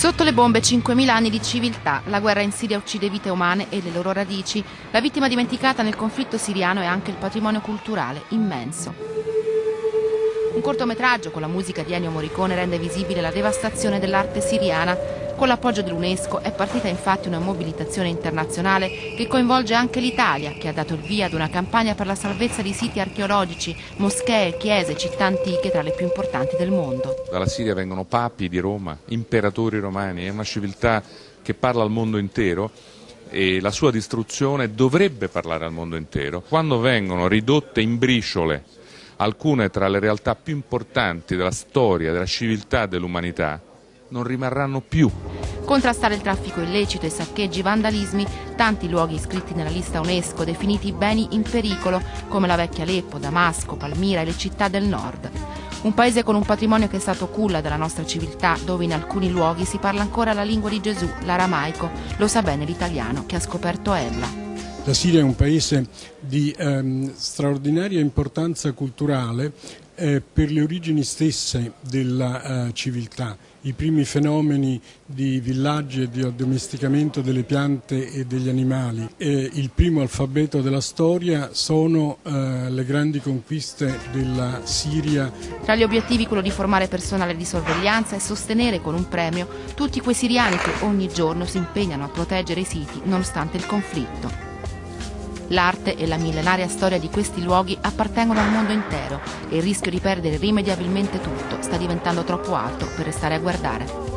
Sotto le bombe 5.000 anni di civiltà, la guerra in Siria uccide vite umane e le loro radici. La vittima dimenticata nel conflitto siriano è anche il patrimonio culturale immenso. Un cortometraggio con la musica di Ennio Morricone rende visibile la devastazione dell'arte siriana. Con l'appoggio dell'UNESCO è partita infatti una mobilitazione internazionale che coinvolge anche l'Italia, che ha dato il via ad una campagna per la salvezza di siti archeologici, moschee, chiese, città antiche tra le più importanti del mondo. Dalla Siria vengono papi di Roma, imperatori romani, è una civiltà che parla al mondo intero e la sua distruzione dovrebbe parlare al mondo intero. Quando vengono ridotte in briciole alcune tra le realtà più importanti della storia, della civiltà dell'umanità, non rimarranno più. Contrastare il traffico illecito, i saccheggi, i vandalismi, tanti luoghi iscritti nella lista UNESCO definiti beni in pericolo, come la vecchia Aleppo, Damasco, Palmira e le città del nord. Un paese con un patrimonio che è stato culla della nostra civiltà, dove in alcuni luoghi si parla ancora la lingua di Gesù, l'aramaico, lo sa bene l'italiano che ha scoperto Ella. La Siria è un paese di straordinaria importanza culturale per le origini stesse della civiltà. I primi fenomeni di villaggi e di addomesticamento delle piante e degli animali e il primo alfabeto della storia sono le grandi conquiste della Siria. Tra gli obiettivi quello di formare personale di sorveglianza e sostenere con un premio tutti quei siriani che ogni giorno si impegnano a proteggere i siti nonostante il conflitto. L'arte e la millenaria storia di questi luoghi appartengono al mondo intero e il rischio di perdere irrimediabilmente tutto sta diventando troppo alto per restare a guardare.